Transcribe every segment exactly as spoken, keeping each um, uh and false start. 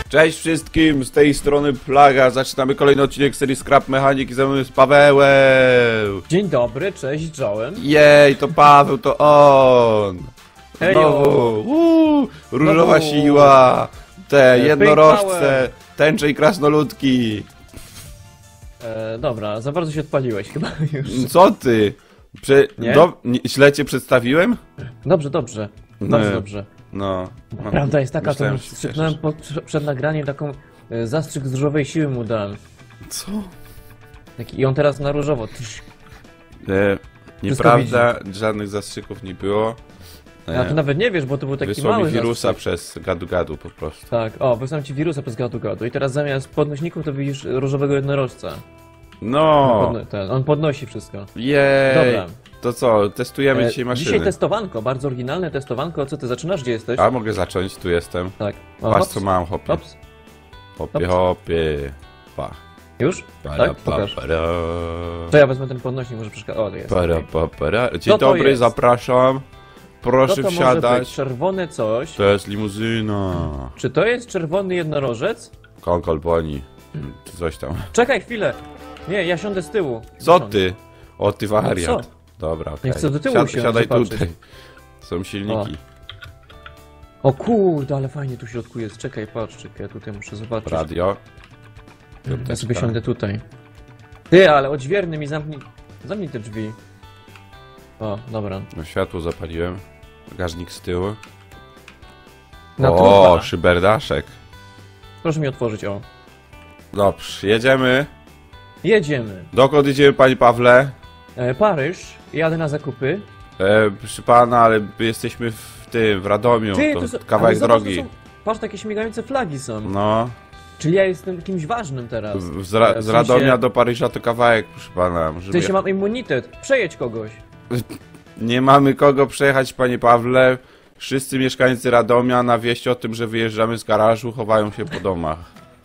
Cześć wszystkim, z tej strony Plaga. Zaczynamy kolejny odcinek serii Scrap Mechanic i ze mną jest Paweł. Dzień dobry, cześć, czołem. Jej, to Paweł, to on. Hejo. Uuu, różowa Znowu. siła, te jednorożce, power. tęcze i krasnoludki. E, dobra, za bardzo się odpaliłeś chyba już. Co ty? Prze Nie? Do nie, źle cię przedstawiłem? Dobrze, dobrze, bardzo Nie. dobrze. No. no. Prawda jest taka, Myślałem, to że się strzyknąłem cieszysz. po, przed nagraniem taką e, zastrzyk z różowej siły mu dałem. Co? Taki, i on teraz na różowo. Tyś. E, nieprawda, żadnych zastrzyków nie było. A ty nawet nie wiesz, bo to był taki Wysłał mały mi wirusa zastrzyk. przez gadu-gadu po prostu. Tak, o, wysłałem ci wirusa przez gadu gadu i teraz zamiast podnośników to widzisz różowego jednorożca. No, Podno ten, on podnosi wszystko. jej. Dobra. To co, testujemy E, dzisiaj maszyny. Dzisiaj testowanko, bardzo oryginalne testowanko. Co ty zaczynasz? Gdzie jesteś? A mogę zacząć, tu jestem. Tak. O, Patrz hops, co mam, hopie. hops. Hopie, hops. hopie. Pa. Już? Para, Tak? pa, Pokaż. para. To ja wezmę ten podnośnik, może przeszkadza. O, to jest. Para, okej. pa, para. Dzień Co to dobry, jest? zapraszam. Co Proszę to może być? wsiadać. Czerwone coś. To jest limuzyna. Czy to jest czerwony jednorożec? Konkol boni. Czy coś tam. Czekaj chwilę. Nie, ja siądę z tyłu. Co Siądę. ty? O, ty wariat. co? Dobra, okej. chcę do tyłu Siad, się Siadaj zobaczyć. tutaj. Są silniki. O kurde, ale fajnie tu w środku jest. Czekaj, patrz, czekaj, ja tutaj muszę zobaczyć. Radio. Ja sobie siądę tutaj. Ty, ale odźwierny mi zamknij. Zamknij te drzwi. O, dobra. No, światło zapaliłem. Bagażnik z tyłu. Na O, turba. szyberdaszek. Proszę mi otworzyć, o. Dobrze, jedziemy. Jedziemy. Dokąd idziemy, panie Pawle? E, Paryż, jadę na zakupy. E, proszę pana, ale my jesteśmy w tym, w Radomiu. Ty, to to są, kawałek ale zobacz, drogi. to są, patrz, takie śmigające flagi są. No. Czyli ja jestem kimś ważnym teraz. W, z, Ra E, w z Radomia sensie- do Paryża to kawałek, proszę pana. W Możemy... sensie mam immunitet. Przejedź kogoś. Nie mamy kogo przejechać, panie Pawle. Wszyscy mieszkańcy Radomia na wieść o tym, że wyjeżdżamy z garażu, chowają się po domach.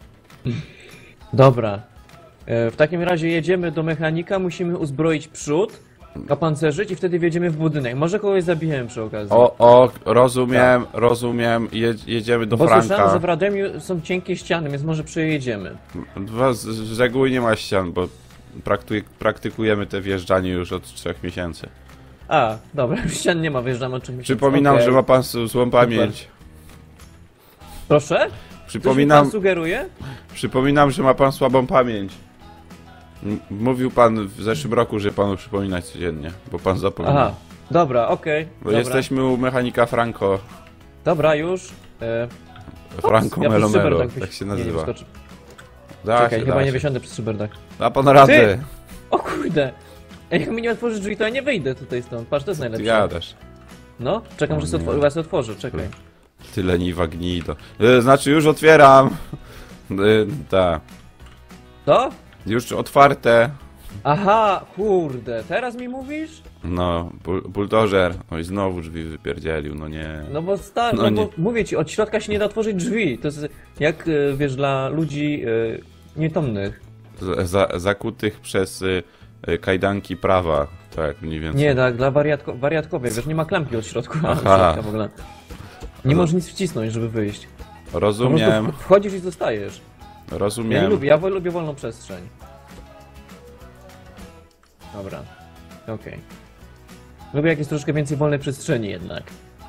Dobra. E, w takim razie jedziemy do mechanika, musimy uzbroić przód, opancerzyć i wtedy wjedziemy w budynek. Może kogoś zabijemy przy okazji. O, o, rozumiem, rozumiem. Je, jedziemy do Bo słyszałem, że Franka. w Radomiu są cienkie ściany, więc może przejedziemy. Dwa- Z, z reguły nie ma ścian, bo prakty praktykujemy te wjeżdżanie już od trzech miesięcy. A, dobra, ścian nie ma, wjeżdżamy od czymś. Przypominam, Okej. że ma pan s- złą pamięć. Proszę? Coś mi Przypominam, pan sugeruje? przypominam, że ma pan słabą pamięć. M- Mówił pan w zeszłym roku, że panu przypominać codziennie, bo pan zapomniał. Aha, dobra, okej. Bo dobra. jesteśmy u mechanika Franco. Dobra, już. E, Franco ja przez Melomelo, szyberdach tak wysi- się nie, nie nazywa. wyskoczę. Da Czekaj, się, chyba da nie się. wysiądę przez szyberdach. Da pan radę. O kurde! Ej, jak mi nie otworzysz drzwi, to ja nie wyjdę tutaj stąd. Patrz, to jest Ty najlepsze. gadasz. No, czekam, O że sobie nie. otworzy, ja sobie otworzę, czekaj. Ty leniwa gnido. E, Znaczy już otwieram. E, Tak. To? Już otwarte. Aha, kurde, teraz mi mówisz? No, bul buldożer. Oj, znowu drzwi wypierdzielił, no nie. No bo stary, No no, nie. bo mówię ci, od środka się nie da otworzyć drzwi. To jest jak, e, wiesz, dla ludzi e, nietomnych. Z za zakutych przez y, y, kajdanki prawa. Tak, mniej więcej. Nie, tak, dla wariatko wariatkowych, wiesz, nie ma klamki od środku, od Aha. środka w ogóle. Nie możesz nic wcisnąć, żeby wyjść. Po Rozumiem, prostu wchodzisz i zostajesz. Ja nie rozumiem. lubię, ja lubię wolną przestrzeń. Dobra, okej. Lubię jak jest troszkę więcej wolnej przestrzeni jednak.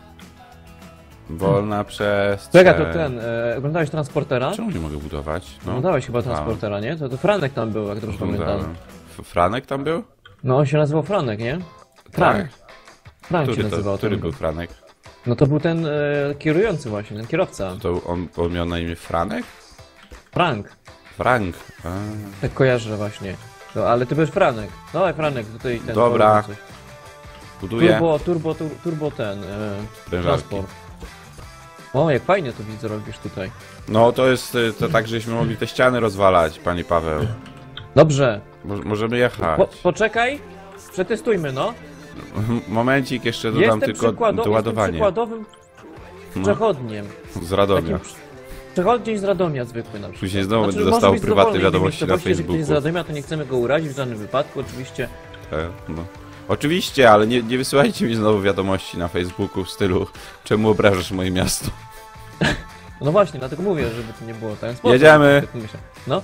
Wolna przestrzeń. Czekaj, to ten, e, oglądałeś Transportera? Czemu nie mogę budować? No, Oglądałeś chyba Transportera, nie? To, to Franek tam był, jak dobrze pamiętam. oglądałem. F- Franek tam był? No on się nazywał Franek, nie? Frank. Tak. Frank się Który, nazywał. to, który ten. był Franek? No to był ten e, kierujący właśnie, ten kierowca. To on, on miał na imię Franek? Frank. Frank. A, Tak kojarzę właśnie. No ale ty byłeś Franek. Dawaj Franek, tutaj ten. Dobra. powiedz coś. buduję. Turbo, turbo, tur, turbo ten. E, Sprężarki. transport. O, jak fajnie to widzę robisz tutaj. No to jest y, to tak, żeśmy mogli te ściany rozwalać, panie Paweł. Dobrze. Mo możemy jechać. Po, poczekaj. Przetestujmy, no. Momencik, jeszcze dodam Jestem, tylko przykłado jestem doładowanie. przykładowym przechodniem. Z Radomia. Takim przechodni z Radomia zwykły na przykład. Później znowu Znaczy, będę może dostał być z prywatne dowolnej wiadomości na miejscowości, jeżeli ktoś Facebooku. jest z Radomia, to nie chcemy go urazić w żadnym wypadku, oczywiście. E, No. Oczywiście, ale nie, nie wysyłajcie mi znowu wiadomości na Facebooku w stylu czemu obrażasz moje miasto. No właśnie, dlatego mówię, żeby to nie było tak. Spoko, Jedziemy. tak myślę. No.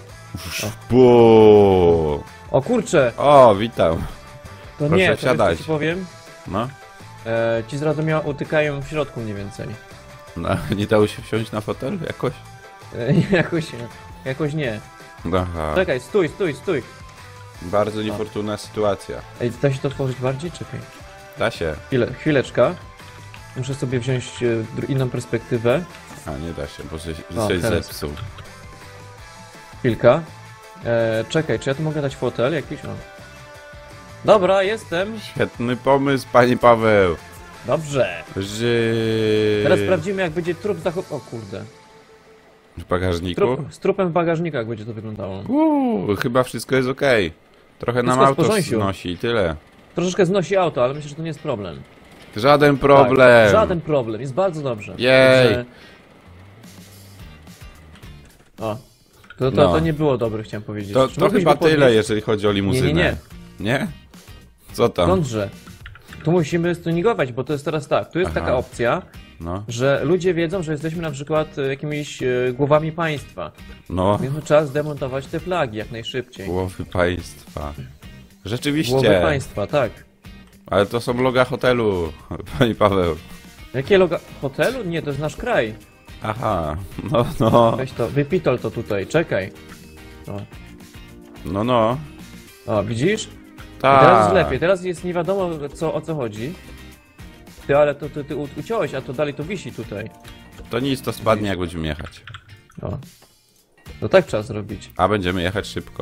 Buu. O kurczę, O, witam. to Proszę nie, to wsiadać. wiesz, co ci powiem. No. E, ci z Radomia utykają w środku mniej więcej. no. Nie dało się wsiąść na fotel jakoś? E, jakoś, jakoś nie. Aha. Czekaj, stój, stój, stój. Bardzo niefortunna sytuacja. Ej, da się to otworzyć bardziej? Czekaj. Da się. Chwilę, chwileczka. Muszę sobie wziąć e, dru- inną perspektywę. A, nie da się, bo coś, O, coś teraz. zepsuł. Chwilka. E, czekaj, czy ja tu mogę dać fotel jakiś? O. Dobra, jestem. Świetny pomysł, panie Paweł. Dobrze. Ży... Teraz sprawdzimy, jak będzie trup zachop... O kurde. W bagażniku? Trup, z trupem w bagażniku, jak będzie to wyglądało. Uuu, chyba wszystko jest okej. Trochę nam Wszystko w auto porządku. znosi i tyle. Troszeczkę znosi auto, ale myślę, że to nie jest problem. Żaden problem. Tak, żaden problem, jest bardzo dobrze. Jej. Także- O. To, to, No. to nie było dobre, chciałem powiedzieć. To, Czy to mógłbyś chyba go podnieść? tyle, jeżeli chodzi o limuzynę. Nie, nie, nie. Nie? Co tam? Skądże? Tu musimy stuningować, bo to jest teraz tak. Tu jest Aha. taka opcja, No, że ludzie wiedzą, że jesteśmy na przykład e, jakimiś e, głowami państwa. no. Więc trzeba zdemontować te flagi jak najszybciej. Głowy państwa. Głowy Rzeczywiście. państwa, tak. Ale to są loga hotelu, pani Paweł. Jakie loga... Hotelu? Nie, to jest nasz kraj. Aha, no, no. Weź to, wypitol to tutaj, czekaj. O, No, no. o widzisz? I Tak. teraz jest lepiej, teraz jest nie wiadomo co, o co chodzi. Ty, ale to ty, ty u- uciąłeś, a to dalej to wisi tutaj. To nic, to spadnie jak będziemy jechać. O. No tak trzeba zrobić. A będziemy jechać szybko.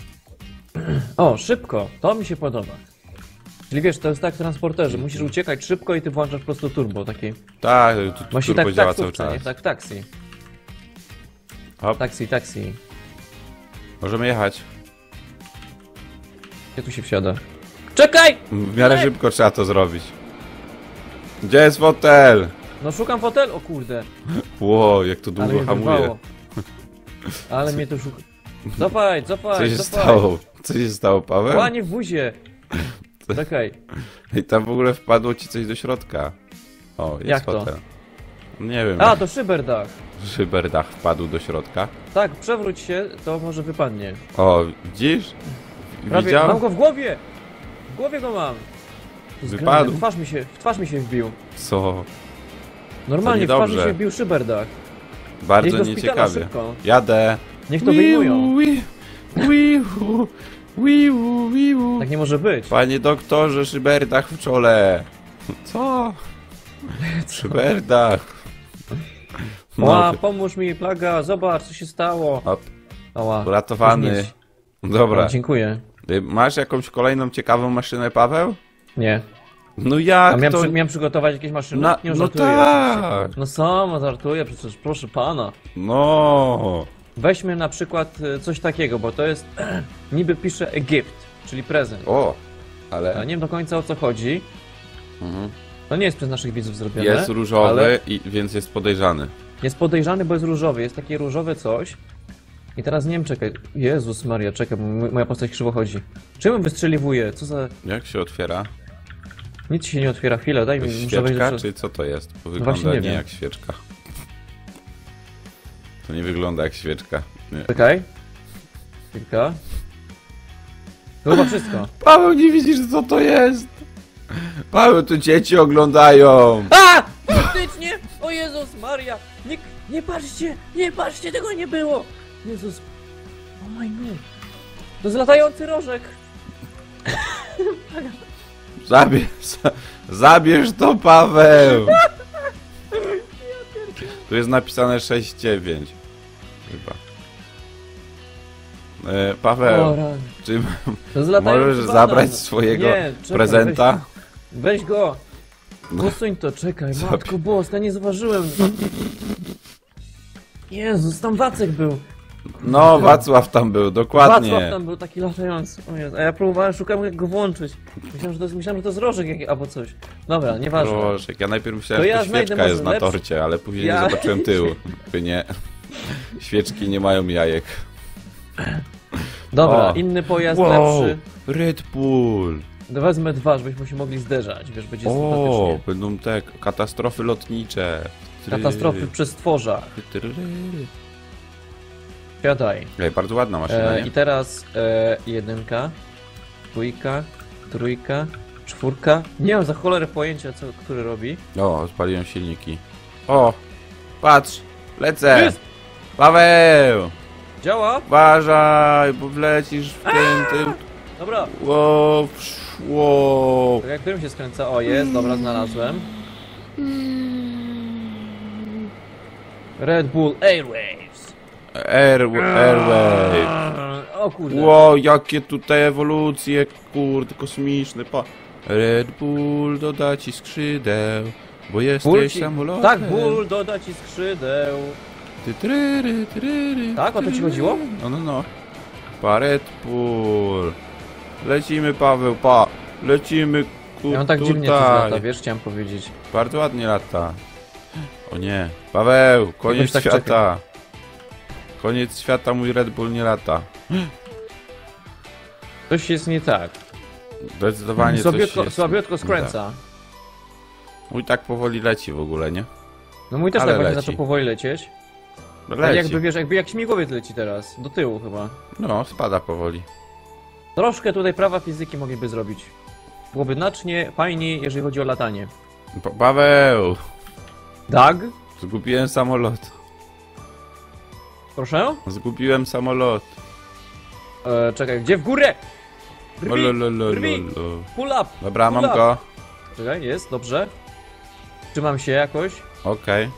O, szybko, to mi się podoba. Czyli wiesz, to jest tak w transporterze, musisz uciekać szybko i ty włączasz po prostu turbo, taki... Tak, tu, tu Właśnie turbo tak w działa cały taksówce, nie? czas. Tak w taksi. Hop, Taksi, taksi. możemy jechać. Gdzie tu się wsiada? Czekaj! W miarę Nie! szybko trzeba to zrobić. Gdzie jest fotel? No szukam fotel, o kurde. Ło, jak to Ale długo mnie hamuje. wyrwało. Ale mnie to szuka... Cofaj, Co cofaj, się cofaj. stało? Co się stało, Paweł? Łanie w buzie. Czekaj. I tam w ogóle wpadło ci coś do środka. O, jest Jak to? fotel. Nie wiem, A, to szyberdach. szyberdach wpadł do środka. Tak, przewróć się, to może wypadnie. O, widzisz? Prawie, Widział? mam go w głowie! W głowie go mam! Wypadł. W twarz mi się, w twarz mi się wbił. Co? Normalnie w twarz mi niedobrze. się wbił szyberdach. Bardzo Niech do szpitala nieciekawie. szybko. Jadę. Niech to wyjmują. Wiu, wiu, wiu, wiu. Tak nie może być. Panie doktorze, szyberdach w czole. Co? Szyberdach. Ła, No, pomóż mi, plaga, zobacz co się stało. Hop, Ała. uratowany. Podnieś. Dobra. O, dziękuję. Y, Masz jakąś kolejną ciekawą maszynę, Paweł? Nie. No jak A miałem, to? przy, miałem przygotować jakieś maszyny? Na- nie no żartuję. tak. oczywiście. No sama żartuję, przecież proszę pana. No. Weźmy na przykład e, coś takiego, bo to jest niby pisze Egipt, czyli prezent. O, Ja ale nie wiem do końca o co chodzi. mhm. To nie jest przez naszych widzów zrobione. jest różowy, ale i, więc jest podejrzany. jest podejrzany, bo jest różowy. Jest takie różowe coś. I teraz nie wiem, czekaj. Jezus Maria, czekaj, bo m- moja postać krzywo chodzi. Czemu wystrzeliwuje? Co za... Jak się otwiera? Nic się nie otwiera. Chwilę, daj To mi... jest muszę wejść świeczka, do- czy co to jest? Bo właśnie wygląda nie nie, wiem. jak świeczka. To nie wygląda jak świeczka. Nie. Czekaj. Chwilka. To chyba wszystko. Paweł, nie widzisz co to jest? Paweł, tu dzieci oglądają. A! Faktycznie! O Jezus Maria! Nie, nie patrzcie! Nie patrzcie! Tego nie było! Jezus... O my god! To jest latający rożek! Zabierz, zabierz to, Paweł. Tu jest napisane sześć dziewięć. Chyba. E, O, Paweł, rany. czy To jest latający możesz banan. zabrać swojego Nie, czekaj, prezenta? Weź, weź go! Posuń to, czekaj, Zabierz. matko boska, nie zauważyłem. Jezus, tam Wacek był. No, Wacław tam był, dokładnie. Wacław tam był taki latający. O Jezu, a ja próbowałem, szukałem jak go włączyć. Myślałem, że to jest, myślałem, że to jest rożek jakiś, albo coś. Dobra, nieważne. Proszę, ja najpierw myślałem, To że ja to znajdę świeczka może jest na lepszy- torcie, ale później Ja- nie zobaczyłem tyłu. By nie. Świeczki nie mają jajek. Dobra, O. inny pojazd Wow, lepszy. Red Bull. Wezmę dwa, żebyśmy się mogli zderzać, wiesz, będzie O, sympatycznie. będą te katastrofy lotnicze. Katastrofy przy stworzach. Siadaj. Ej, bardzo ładna maszyna, E, nie? I teraz e, jedynka, dwójka, trójka, czwórka. Nie mam za cholerę pojęcia, co który robi. O, spaliłem silniki. O, patrz, lecę. Jest! Paweł, Działa? uważaj, bo wlecisz w ten, tym. Dobra. Ło, szło. Jak którym się skręca? O, jest, dobra, znalazłem. Red Bull Airwaves. Air, Airwave. O kurde. Ło, jakie tutaj ewolucje, kurde, kosmiczne, pa. Red Bull doda ci skrzydeł, bo jesteś Bull ci- samolotem. Tak, Bull doda ci skrzydeł. Ty, tryry, tryry, Tak, o to ci tryry. chodziło? No, no, no. Pa, Red Bull. Lecimy, Paweł, pa. Lecimy, ku, Ja mam tak tutaj. dziwnie tu lata, wiesz, chciałem powiedzieć. Bardzo ładnie lata. O nie. Paweł, koniec tak świata. czekaj. Koniec świata, mój Red Bull nie lata. Coś jest nie tak. Zdecydowanie coś Słabiutko, jest. słabiutko skręca. Mój tak powoli leci w ogóle, nie? No mój też Ale tak będzie leci. zaczął powoli lecieć. Tak Leci. jakby, wiesz, jakby jak śmigłowiec leci teraz. Do tyłu chyba. No, spada powoli. Troszkę tutaj prawa fizyki mogliby zrobić. Byłoby znacznie fajniej, jeżeli chodzi o latanie. Pa Paweł! Dag? Zgubiłem samolot. Proszę? Zgubiłem samolot. E, czekaj, gdzie w górę? Brwi, Ololololo. brwi. Pull up! Dobra, pull mam up. go. Czekaj, jest, dobrze. Trzymam się jakoś. Okej.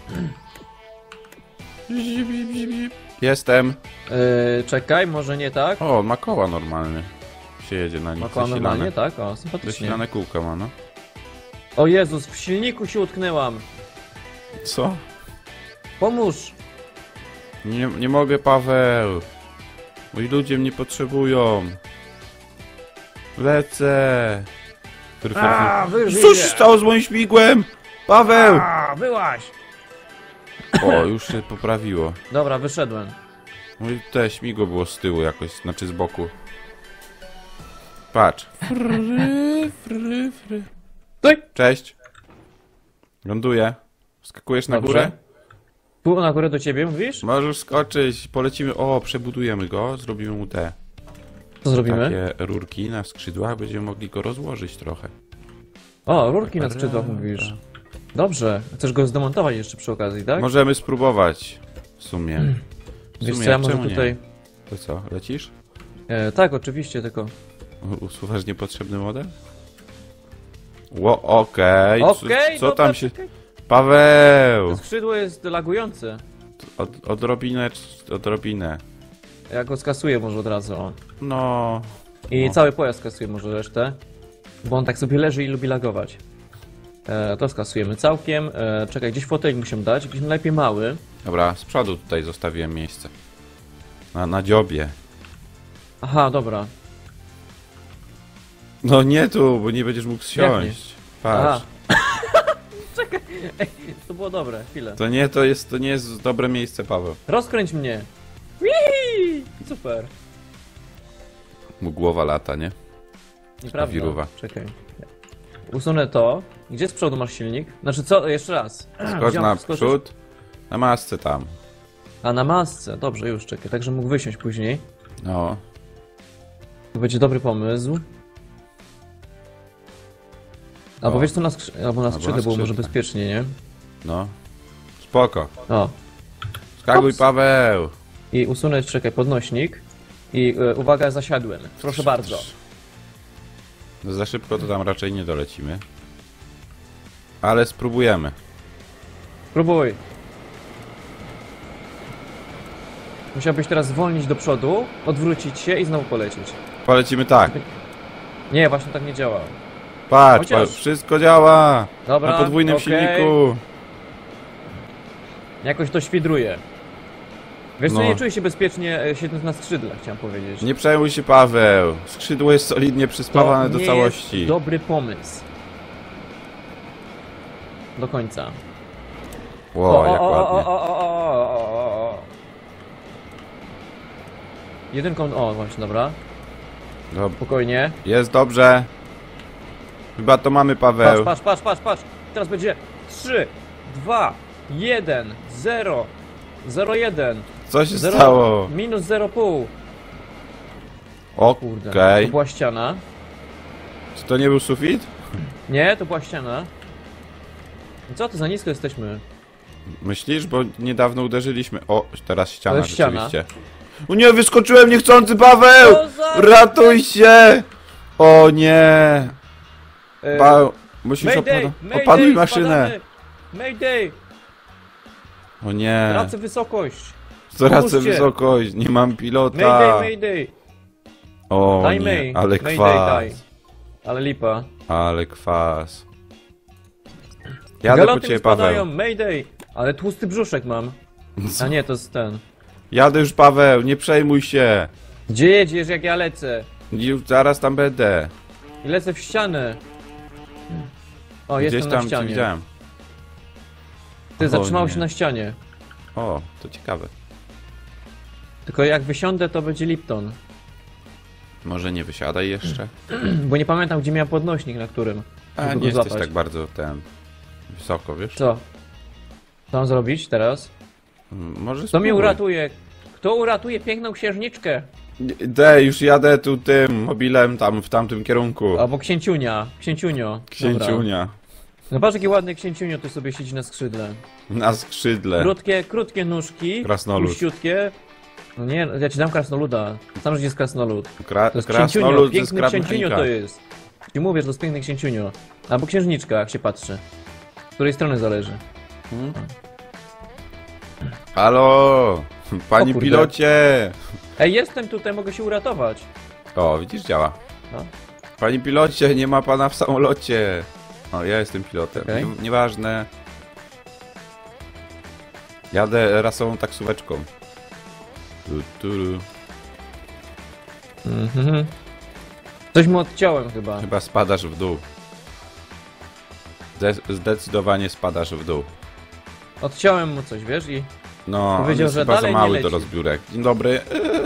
Jestem. E, czekaj, może nie tak. O, ma koła normalny. Się jedzie na nich. Ma koła zasilane. normalnie, tak? O, sympatycznie. Zasilane kółka ma, no. O Jezus, w silniku się utknęłam. Co? Pomóż! Nie, nie mogę, Paweł. Moi ludzie mnie potrzebują. Lecę. Fry, fry, fry. wyrwij Co się stało z moim śmigłem? Paweł! A, wyłaź! O, już się poprawiło. Dobra, wyszedłem. Mój te śmigło było z tyłu jakoś, znaczy z boku. Patrz. Fry, fry, fry. Stój! Cześć. Ląduję. Skakujesz na Dobrze. górę? Tu na górę do ciebie, mówisz? Możesz skoczyć. Polecimy. O, przebudujemy go. Zrobimy mu te Co zrobimy? takie rurki na skrzydłach. Będziemy mogli go rozłożyć trochę. O, rurki na skrzydłach mówisz. Dobrze. Chcesz go zdemontować jeszcze przy okazji, tak? Możemy spróbować. W sumie. W Wiesz sumie, co, ja a może czemu nie? tutaj... To co, lecisz? E, tak, oczywiście, tylko... U- Usuwasz niepotrzebny model? Ło, okej. Okej, Co, co dobra, tam się... czekaj. Paweł! Skrzydło jest lagujące. Od, odrobinę, odrobinę. Ja go skasuję może od razu, o. No... I No. cały pojazd skasuje może resztę. Bo on tak sobie leży i lubi lagować. E, to skasujemy całkiem. E, czekaj, gdzieś fotel musimy dać, gdzieś najlepiej mały. Dobra, z przodu tutaj zostawiłem miejsce. Na, na dziobie. Aha, dobra. No nie tu, bo nie będziesz mógł siąść. Patrz. Czekaj, ej, to było dobre, chwilę. To nie, to jest, to nie jest dobre miejsce, Paweł. Rozkręć mnie. Wii! Super. Mu głowa lata, nie? Nieprawda. wiruwa. Czekaj. Usunę to. Gdzie z przodu masz silnik? Znaczy co? Jeszcze raz. Skocz Gdzie na mam wskoczyć? przód. Na masce tam. A na masce. Dobrze, już czekaj. Także mógł wysiąść później. No. To będzie dobry pomysł. Albo O. wiesz co, na, skrzy... Albo na Albo skrzydle na było może skrzydle. bezpiecznie, nie? No. Spoko. O. Skakuj, Ups. Paweł. I usunę, czekaj, podnośnik. I e, uwaga, zasiadłem. Proszę bardzo. No za szybko to tam raczej nie dolecimy. Ale spróbujemy. Próbuj. Musiałbyś teraz zwolnić do przodu, odwrócić się i znowu polecieć. Polecimy tak. Nie, właśnie tak nie działa. Patrz, Chociaż- patrz, wszystko działa. Dobra, Na podwójnym okej. silniku. Jakoś to świdruje. Wiesz co, No. nie czuję się bezpiecznie e, siedząc na skrzydle, chciałem powiedzieć. Nie przejmuj się, Paweł. Skrzydło jest solidnie przyspawane To do nie całości. jest dobry pomysł. Do końca. Ło, jak o, o, ładnie. o, o, o, o, o. Jedynką, o właśnie, dobra. Dob- Spokojnie. Jest dobrze. Chyba to mamy, Patrz, Paweł. patrz, patrz, patrz, patrz. Teraz będzie trzy, dwa, jeden, zero, zero, jeden, Co się zero, stało? minus zero pół. Kurde, Okej. to była ściana. Czy to nie był sufit? Nie, to była ściana. Co to za nisko jesteśmy? Myślisz? Bo niedawno uderzyliśmy. O, teraz ściana, To jest ściana. rzeczywiście. O nie, wyskoczyłem niechcący, Paweł! Co za- Ratuj się! O nie! E, Paweł, musisz Mayday, opada Mayday, opaduj maszynę. spadamy. Mayday, O nie. tracę wysokość. Tracę pomóżcie. wysokość, nie mam pilota. Mayday, mayday. O Daj nie, May. ale Mayday, kwas. daj. Ale lipa. Ale kwas. Jadę po Galoty mi ciebie, spadają, Paweł. mayday. Ale tłusty brzuszek mam. A nie, to jest ten. Jadę już, Paweł, nie przejmuj się. Gdzie jedziesz, jak ja lecę? Już zaraz tam będę. I lecę w ścianę. O, Gdzieś jestem tam na cię ścianie. widziałem. Ty O zatrzymał nie. się na ścianie. O, to ciekawe. Tylko jak wysiądę, to będzie Lipton. Może nie wysiadaj jeszcze? Bo nie pamiętam, gdzie miałem podnośnik, na którym. A żeby nie go jesteś złapać. tak bardzo ten... Wysoko, wiesz? Co? Co mam zrobić teraz? Mm, Może Kto mnie spróbuj. uratuje? Kto uratuje piękną księżniczkę? Dej, już jadę tu tym mobilem tam w tamtym kierunku. Albo księciunia. Księciunio. Dobra. Księciunia. No patrz, jaki ładny księciunio tu sobie siedzi na skrzydle. Na skrzydle. Krótkie, krótkie nóżki. Krasnolud. Puściutkie. No nie, ja ci dam krasnoluda. Sam, że jest krasnolud. Kra To jest krasnolud księciunio, ze piękny księciunio skrapnika. to jest. Ci mówię, że to jest piękny księciunio. Albo księżniczka, jak się patrzy. Z której strony zależy. Hmm? Halo! Panie O kurde. pilocie! Ej, jestem tutaj, mogę się uratować. O, widzisz, działa. No. Panie pilocie, nie ma pana w samolocie. O, ja jestem pilotem. Okej. Nie, nieważne. Jadę rasową taksóweczką. Tu, tu, tu. Mhm. Coś mu odciąłem chyba. Chyba spadasz w dół. Zde- Zdecydowanie spadasz w dół. Odciąłem mu coś, wiesz, i... No, on Powiedział, jest że chyba za dalej nie mały do leci. rozbiórek. Dzień dobry.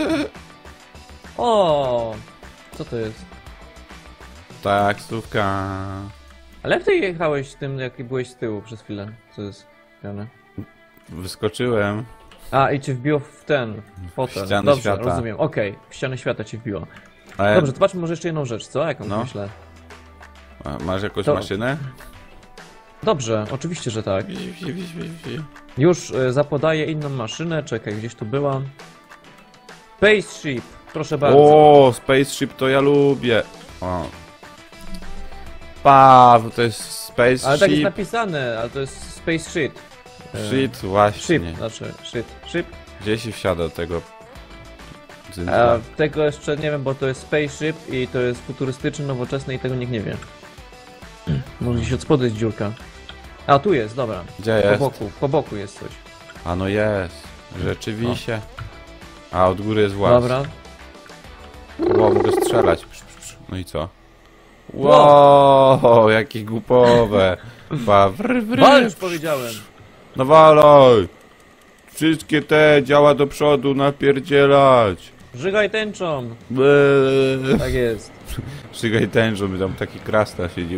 O, co to jest? Taksówka. Ale jak ty jechałeś tym, jak byłeś z tyłu przez chwilę? Co jest? Piane? Wyskoczyłem. A, i cię wbiło w ten, w fotel. ścianę Dobrze, świata. rozumiem. Okej, w ścianę świata cię wbiło. Ale Dobrze, zobaczmy może jeszcze jedną rzecz, co? Jaką No. myślę? A, masz jakąś To- maszynę? Dobrze, oczywiście, że tak. Już e, zapodaję inną maszynę, czekaj, gdzieś tu była. Spaceship, proszę bardzo. O, Spaceship to ja lubię. O. Paw, to jest Spaceship. Ale tak jest napisane, ale to jest Spaceship. E, Shit, właśnie. Ship, znaczy, shit, ship. Gdzie się wsiada do tego? A Dzyndzla? tego jeszcze nie wiem, bo to jest Spaceship i to jest futurystyczny, nowoczesny i tego nikt nie wie. Może gdzieś od spodu jest dziurka. A, tu jest, dobra. Gdzie Po jest? boku, po boku jest coś. A no jest. Rzeczywiście. A od góry jest włas. Dobra. Ło, mogę strzelać. Psz, psz, psz. No i co? Wow, jakie głupowe. Pa, wr, wr, Walcz, powiedziałem. No waloj. Wszystkie te działa do przodu, napierdzielać. Żygaj tęczą. Eee. Tak jest. Szygaj tężą, by tam taki krasna siedzi.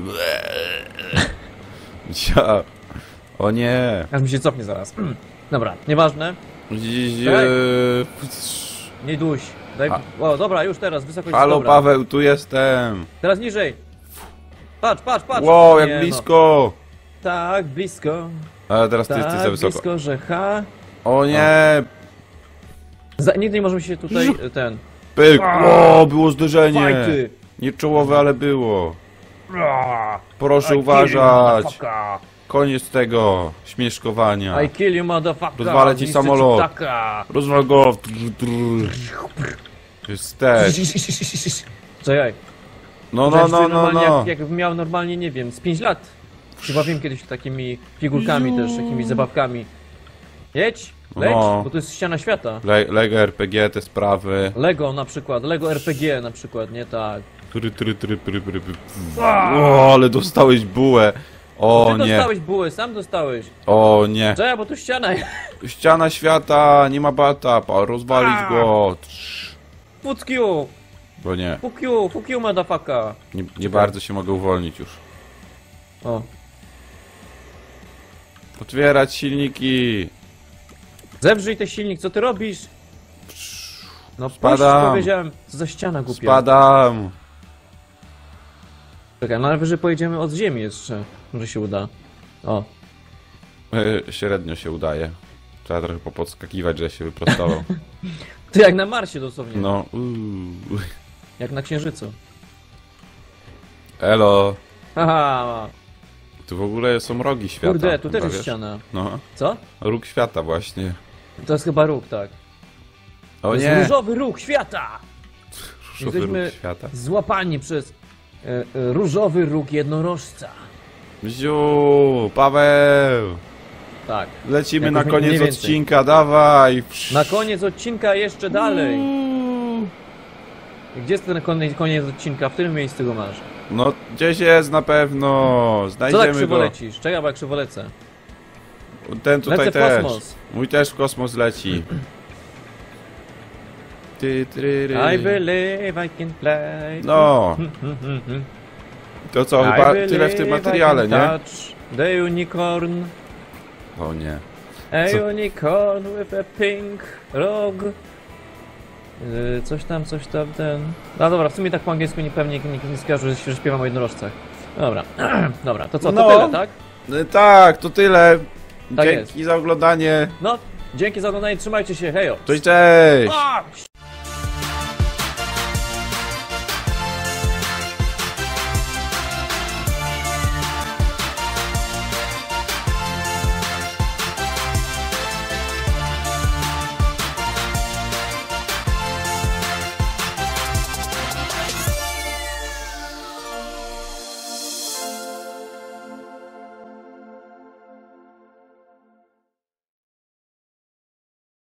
Ja. O nie. Aż mi się cofnie zaraz. Dobra, nieważne. Dziś, Tak. eee, Nie duś. Daj... A. O, dobra, już teraz, wysokość Halo jest dobra. Paweł, tu jestem. Teraz niżej. Patrz, patrz, patrz. Wow, Nie, jak blisko. No. Tak, blisko. Ale teraz ty Tak, jesteś za wysoko. blisko, że H. O nie. Za... Nigdy nie możemy się tutaj, e, ten... Pyk. O, było zderzenie. Fajty. Nie czołowe, ale było. Proszę I uważać. kill you, motherfucker. Koniec tego śmieszkowania. I kill you, motherfucker. Rozwalę ci Zniszczę samolot. ptaka. Rozwal go. Jest też. Co jaj? No, no, no, no, normalnie no. Jak, jakbym miał normalnie, nie wiem, z pięć lat. Się bawiłem kiedyś takimi figurkami też, takimi zabawkami. Jedź, leć, No. bo to jest ściana świata. Le Lego R P G, te sprawy. Lego na przykład, Lego R P G na przykład, nie tak. Try, try, try, try, try, try. O, ale dostałeś bułę. O Ty nie. dostałeś bułę, sam dostałeś. O nie. Czekaj, bo tu ściana jest. Ściana świata, nie ma bata, pa, rozwalić A. go. Trz. Fuck you, Bo nie, fuck you, fuck you, motherfucker. nie, nie bardzo się mogę uwolnić już. O. Otwierać silniki. Zewrzyj ten silnik, co ty robisz? No puść, Spadam. powiedziałem, co za ściana głupia. Spadam. Czekaj, no ale wyżej pojedziemy od ziemi jeszcze. Może się uda. O. E, średnio się udaje. Trzeba trochę popodskakiwać, że się wyprostował. Ty jak na Marsie dosłownie. No. Uuu. Jak na Księżycu. Elo. Haha. Tu w ogóle są rogi świata. Kurde, tu też chyba, jest wiesz? ściana. No. Co? Róg świata właśnie. To jest chyba róg, tak. O To jest nie! różowy róg świata! Różowy róg Jesteśmy świata. złapani przez e, e, różowy róg jednorożca. Ziu, Paweł! Tak. Lecimy Jakoś na mniej koniec więcej. odcinka, dawaj! Na koniec odcinka jeszcze dalej. Gdzie jest ten koniec, koniec odcinka? W którym miejscu go masz? No, gdzieś jest na pewno. Co tak Znajdziemy krzywo go. lecisz? Czekaj, bo jak krzywo lecę. Ten tutaj Lecę w też. kosmos. Mój też w kosmos leci. Ty, try, ry. I believe I can play. No, to co, I chyba believe tyle w tym I materiale, can nie? touch the unicorn. O nie. A Co? unicorn with a pink rog. Yy, coś tam, coś tam, ten... No dobra, w sumie tak po angielsku nie pewnie nikt nie skojarzy, że śpiewam o jednorożcach. Dobra, dobra, to co, to No. tyle, tak? No, tak, to tyle. Tak Dzięki za oglądanie. No, dzięki za oglądanie, trzymajcie się, hejo! Cześć, cześć! A!